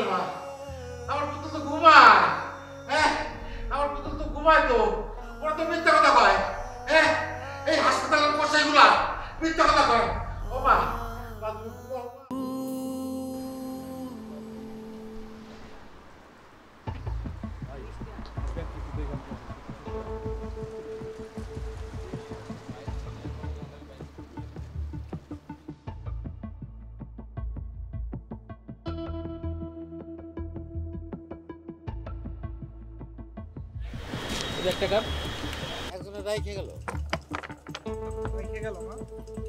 মা আমার পুতুল তো ঘুমায় হ্যাঁ আমার পুতুল তো ঘুমায় তো ওরা তো মিথ্যা কথা কয় হ্যাঁ এই হাসপাতালের কষাইগুলা মিথ্যা কথা কয় ও মা তুমি ঘুমাও একটা কাপ একজনের রাই খেয়ে গেল মা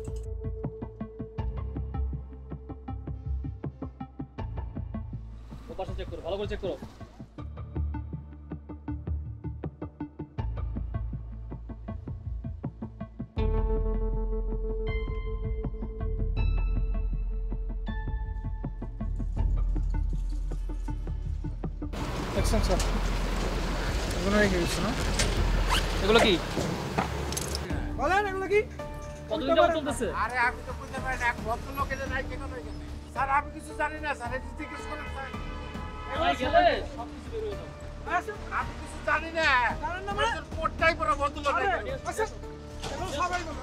ও পাশে চেক করো ভালো করে চেক করো দেখছেন স্যার এগুলো রেখে দিচ্ছি না এগুলো কি বলেন এগুলো কি কতদিন যাবত চলতেছে আরে আমি তো বুঝতে পারি না এক ভদ্রলোক এনে রাই খেয়ে গেল এখানে স্যার আমি কিছু জানি না স্যার এই জিজ্ঞেস করেন স্যার ভাই গেলে সব কিছু বের হয়ে যাবে আমি কিছু জানি না জানেন না মানে কোটটাই পরে ভদ্রলোক আচ্ছা এগুলো সবাই বলো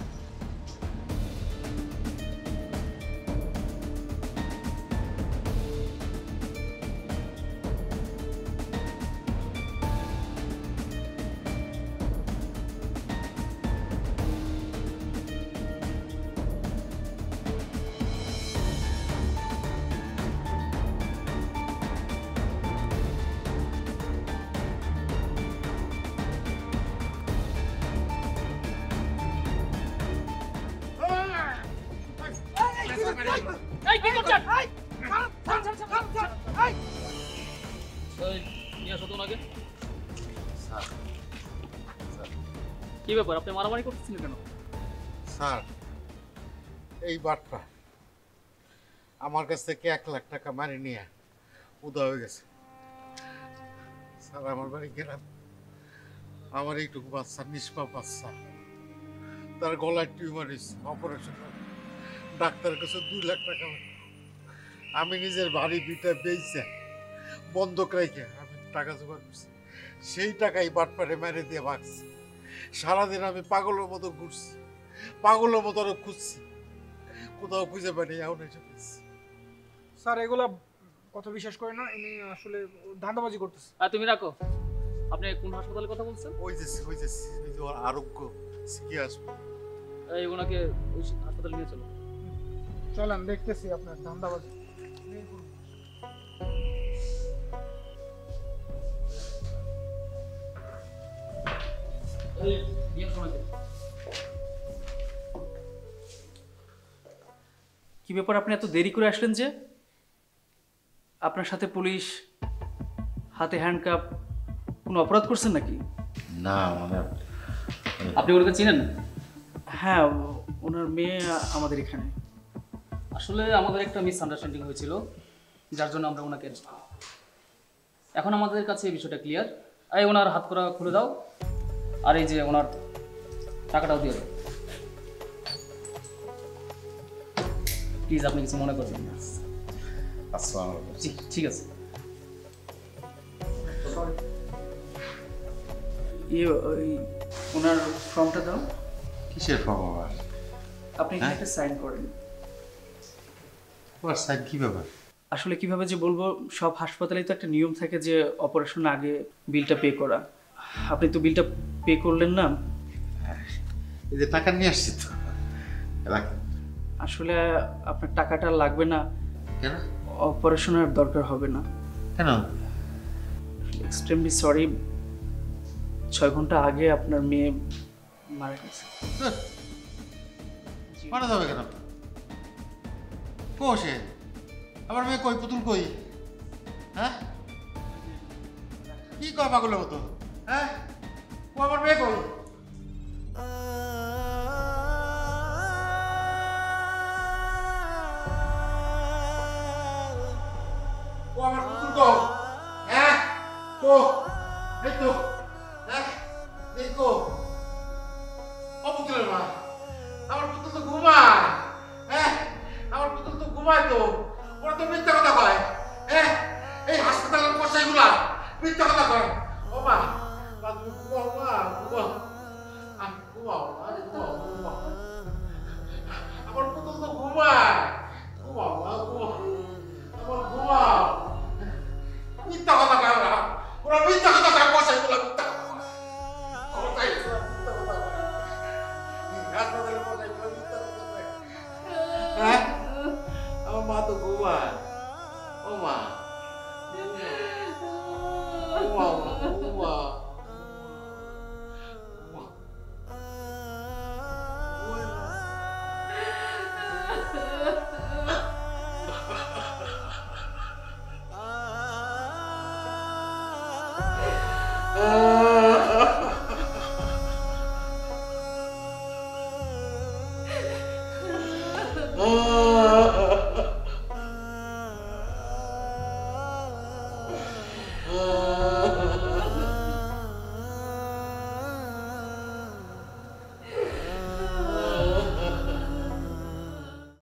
এই কি করছেন এই নিয়ে আসো তো ওনাকে কি ব্যাপার আপনি মারামারি করতেছিলেন কেন স্যার এই বাটটা আমার কাছ থেকে 1,00,000 টাকা মারি নিয়ে উদা হয়ে গেছে স্যার আমার বাড়ি গেলাম আমার এইটুকু বাচ্চা নিষ্পাপ বাচ্চা তার গলায় টিউমার অপারেশন ডাক্তারের কাছে 2,00,000 টাকা আমি নিজের বাড়ি বিটা বেচে বন্ধক রেখে আমি টাকা জোগাড় করছি সেই টাকাই বাটপারে মেরে দিয়ে ভাগছি সারাদিন আমি পাগলের মতো ঘুরছি পাগলের মতো আরো খুঁজছি কোথাও খুঁজে পাইনি এখন এসে পেয়েছি স্যার এগুলা কথা বিশ্বাস করে না ইনি আসলে ধান্দাবাজি করতেছে আর তুমি রাখো আপনি কোন হাসপাতালের কথা বলছেন ওই যে ওর আরোগ্য শিখে আসবো এই ওনাকে ওই হাসপাতালে নিয়ে চলো চলেন দেখতেছি আপনার ধান্দাবাজি এই নিয়ে আসো ওনাকে কি ব্যাপার আপনি এত দেরি করে আসলেন যে আপনার সাথে পুলিশ হাতে হ্যান্ডকাপ কোনো অপরাধ করছেন নাকি না মানে আপনি ওনাকে চিনেন হ্যাঁ ওনার মেয়ে আমাদের এখানে আসলে আমাদের একটা মিসআন্ডারস্ট্যান্ডিং হয়েছিল যার জন্য আমরা ওনাকে এখন আমাদের কাছে এই বিষয়টা ক্লিয়ার এই ওনার হাত করা খুলে দাও আর এই যে ওনার টাকাটাও দিয়ে দাও প্লিজ আপনি কিছু মনে করবেন না জি ঠিক আছে ওনার ফর্মটা দাও কিসের ফর্ম আবার আপনি এখানে একটা সাইন করেন ওর সাইড কি ব্যাপার আসলে কিভাবে যে বলবো সব হাসপাতালেই তো একটা নিয়ম থাকে যে অপারেশন আগে বিলটা পে করা আপনি তো বিলটা পে করলেন না এই যে টাকা নিয়ে আসছি তো আসলে আপনার টাকাটা লাগবে না কেন অপারেশনের দরকার হবে না কেন এক্সট্রিমলি সরি 6 ঘন্টা আগে আপনার মেয়ে মারা গেছে মারা যাবে কেন কোষে আমার মেয়ে কই পুতুল কই হ্যাঁ কি কয় পাগলের মতো হ্যাঁ ও আমার মেয়ে কই ও আমার পুতুল কো হ্যাঁ কো এই তো হ্যাঁ দেখো ও পুতুলের মা আমার পুতুল তো ঘুমায় হ্যাঁ আমার পুতুল তো ঘুমায় তো ওরা তো মিথ্যা কথা কয় হ্যাঁ মিথ্যা কথা কর ও মা মা তুমি ঘুমাও মা ঘুমাও আমি ঘুমাও মা ঘুমাও ঘুমাও আমার পুতুল তো ঘুমায় ঘুমাও মা ঘুমাও আমার ঘুমাও মিথ্যা কথা কয় ওরা মিথ্যা কথা কয় কষাই গুলো মিথ্যা কথা কয় কষাই গুলো মিথ্যা কথা কয় হাসপাতালে কষাই গুলো মিথ্যা কথা কয় হ্যাঁ আমার মা তো ঘুমায় ও মা ঘুমাও মা ঘুমাও